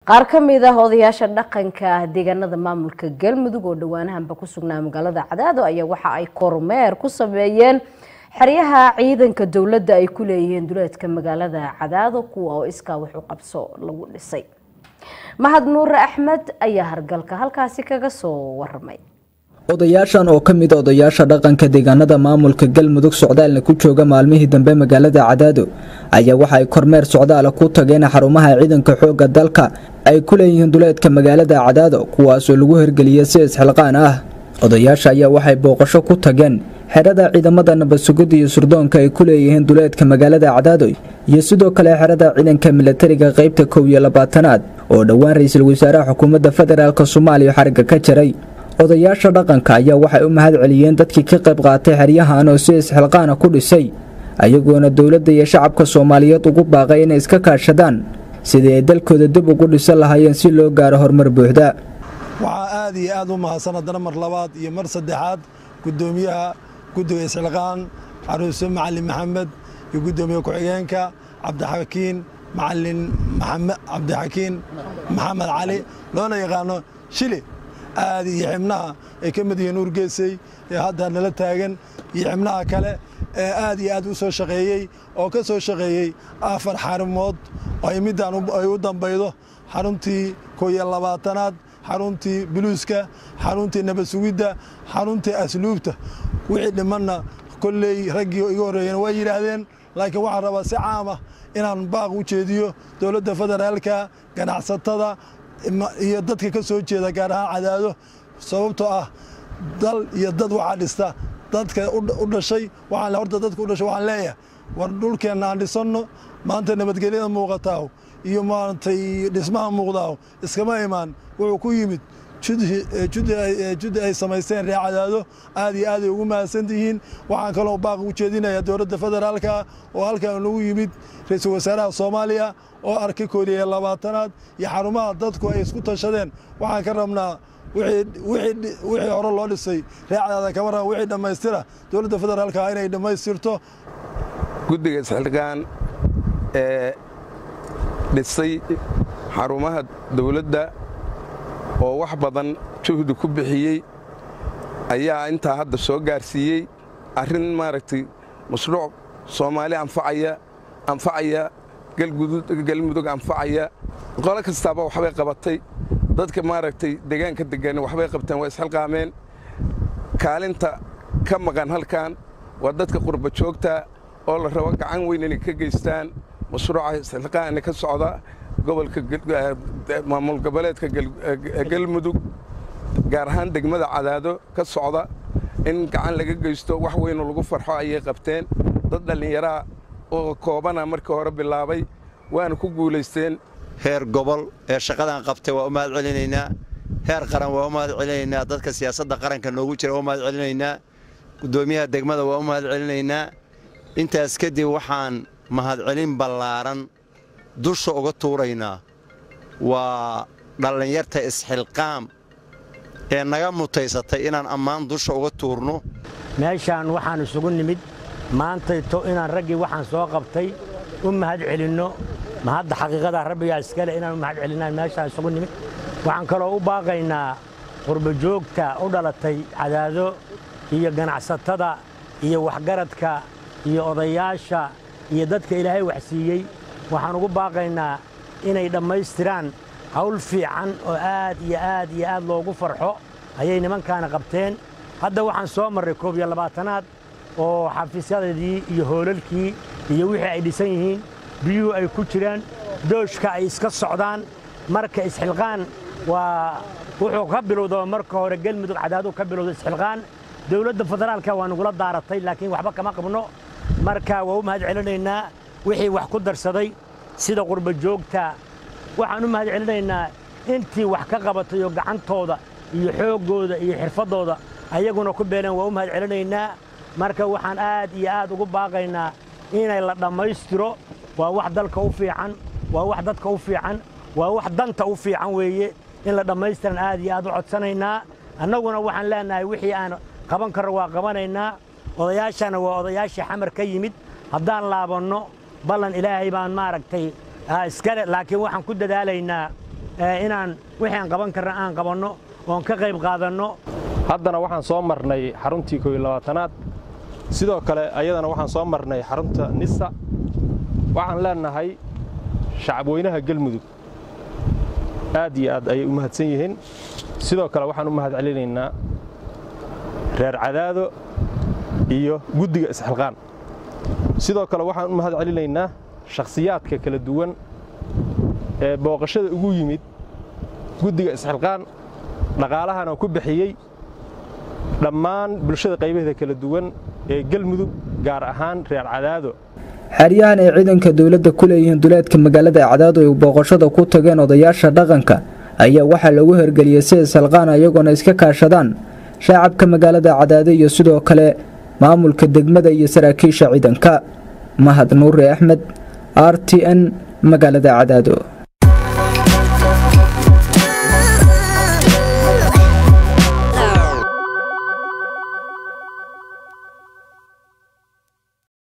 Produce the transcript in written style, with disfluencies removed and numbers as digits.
qaar ka mid ah odayaasha dhaqanka deegaanada maamulka Galmudug oo dhawaanahanba ku sugnaa magaalada Cadaado ayaa waxa ay kormeer ku sameeyeen xeryaha ciidanka dawladda ay ku leeyihiin duleedka magaalada Cadaado kuwa oo iska wax u qabso lagu dhisay. Mahad Nuur Axmed ayaa hargalka halkaasi kaga soo warramay. odayaashan oo ka mid ah odayaasha dhaqanka deegaanada maamulka Galmudug socdaalna ku jooga maalmihii dambe magaalada Cadaado ayaa waxa ay kormeer socdaal ku tageen xarumaha ciidanka xoogga dalka ay ku leeyihiin duleedka magaalada Cadaado kuwaas oo lagu hirgeliyay si isxilqaan ah. odayaasha ayaa waxay booqasho ku tageen xerada ciidamada nabad sugidda iyo surdoonka ay ku leeyihiin duleedka magaalada Cadaado iyo sidoo kale xerada ciidanka militariga qaybta 12aad oo dhawaan ra'iisul wasaaraha xukuumadda federaalka Soomaaliya xariga ka jaray. odayaasha dhaqanka ayaa waxay u mahad celiyeen dadkii ka qayb qaatay xeryahan oo si isxilqaan ku dhisay ayagoona dawladda iyo shacabka Soomaaliyeed ugu baaqay inay iska kaashadaan sidii ay dalkooda dib ugu dhisan lahaayeen si loo gaaro horumar buuxda. waxa aad iyo aad u mahadsan haddana mar labaad iyo mar saddexaad gudoomiyaha guddiga isxilqaan Caruuse Macallin Maxamed iyo gudoomiye ku-xigeenka Cabdixakiin Macallin Maxamed Cali loona yaqaano Shili aad iyo xibnaha ay ka mid yihiin Urgeysay ee hadda nala taagan iyo xibnaha kale ee aad iyo aad u soo shaqeeyay oo ka soo shaqeeyay afar xarumood oo midaan ay u dambaydo xaruntii 12aad xaruntii buluuska xaruntii nabad sugidda xaruntii asluubta wixii dhimanna kulley raggii iga horeeyeen way yiraahdeen laakiin waxa raba si caam ah inaan baaq u jeediyo dawladda federaalka ganacsatada iyo dadka ka soo jeeda gaar ahaan Cadaado sababtoo ah dal iyo dad waxa dhista dadka u dhashay waxa la horta dadku u dhashay waxa leeyahay war dhulkeena aan dhisano maanta nabadgelyada muuqataa iyo maanta dhismaha muuqdaa iskama imaan wuxuu ku yimid jid ay samaysteen reer Cadaado aad iyo aad ugu mahadsantihiin waxaan kaloo baaq u jeedinayaa dawladda federaalka oo halkan lagu yimid ra'iisul wasaaraha Soomaaliya oo arkay 12aad iyo xarumaha dadku ay isku tashadeen waxaan ka rabnaa wixii hore loo dhisay reer Cadaado kama rabo wixii dhameystira dawladda federaalka inay dhameystirto guddiga isxilqaan dhisay xarumaha dawladda oo wax badan juhdi ku bixiyay ayaa inta hadda soo gaarsiiyay arrin maaragtay mashruuc Soomaali anfacaya Galmudug anfacaya qolo kastaba waxbay qabatay dadka maaragtay deegaanka degan waxbay qabteen way isxilqaameen kaalinta ka maqan halkan waa dadka qurba joogta oo la rabo gacan weyn inay ka geystaan mashruuca isxilqaan ka socda gobolka maamul goboleedka Galmudug gaar ahaan degmada Cadaado ka socda in gacan laga geysto wax weyn oo lagu farxo ayay qabteen dad dhalinyaro oo koobana markii hore bilaabay waana ku guuleysteen heer gobol ee shaqadan qabtay waa u mahad celinaynaa heer qaran waa u mahad celinaynaa dadka siyaasadda qaranka noogu jira waa u mahad celinaynaa gudoomiyaha degmada waa u mahad celinaynaa intaas kadib waxaan mahad celin ballaaran dusha uga tuuraynaa waa dhalinyarta isxilqaam ee naga mutaysatay inaan ammaan dusha uga tuurno meeshaan waxaan isugu nimid maantayto inaan raggii waxaan soo qabtay u mahad celinno mahadda xaqiiqada rabbiga iskale inaan u mahad celinaan meeshaan isugu nimid waxaan kaloo u baaqaynaa qurba joogta u dhalatay Cadaado iyo ganacsatada iyo waxgaradka iyo odayaasha iyo dadka Ilaahay wax siiyay waxaan ugu baaqaynaa inay dhammaystiraan hawl fiican oo aad iyo aad loogu farxo ayay nimankaana qabteen hadda waxaan soo marray 12aad oo xafiisyadii iyo hoolalkii iyo wixii ay dhisan yihiin biyuhu ay ku jiraan dooshka ay iska socdaan marka isxilqaan waa wuxuu ka bilowday marka hore Galmudug Cadaado ka bilowday isxilqaan dawladda federaalka waa nagula daaratay laakiin waxba kama qabno marka waa u mahad celinaynaa wixii wax ku darsaday sida qurba joogta waxaan u mahad celinaynaa intii wax ka qabatay oo gacantooda iyo xoogooda iyo xirfadooda ayaguna ku beenan waa u mahad celinaynaa marka waxaan aad iyo aad ugu baaqaynaa inay la dhammaystiro waa wax dalka u fiican waa wax dadka u fiican waa wax danta u fiican weeye in la dhammaystiran aad iyo aad u codsanaynaa annaguna waxaan leenahay wixii aan qaban karo waa qabanaynaa odayaashana waa odayaashii xamar ka yimid haddaan laabanno ballan ilaahay baan maaragtay iskale laakiin waxaan ku dadaalaynaa inaan wixii aan qaban karna aan qabanno oon ka qayb qaadanno. haddana waxaan soo marnay xaruntii 21aad sidoo kale ayadana waxaan soo marnay xarunta nisa waxaan leenahay shacabweynaha galmudug aad iyo aad ay u mahadsan yihiin sidoo kale waxaan u mahad celinaynaa reer Cadaado iyo guddiga isxilqaan sidoo kale waxaan u mahad celinaynaa shakhsiyaadka kala duwan ee booqashada ugu yimid guddiga isxilqaan dhaqaalahana ku bixiyay dhammaan bulshada qaybaheeda kala duwan ee galmudug gaar ahaan reer Cadaado. xeryahan ay ciidanka dawladda ku leeyihiin duleedka magaalada Cadaado ay booqashada ku tageen odayaasha dhaqanka ayaa waxa lagu hirgeliyay si isxilqaan ayagoona iska kaashadaan shacabka magaalada Cadaado iyo sidoo kale maamulka degmada iyo saraakiisha ciidanka. Mahad Nuur Axmed RTN magaalada Cadaado.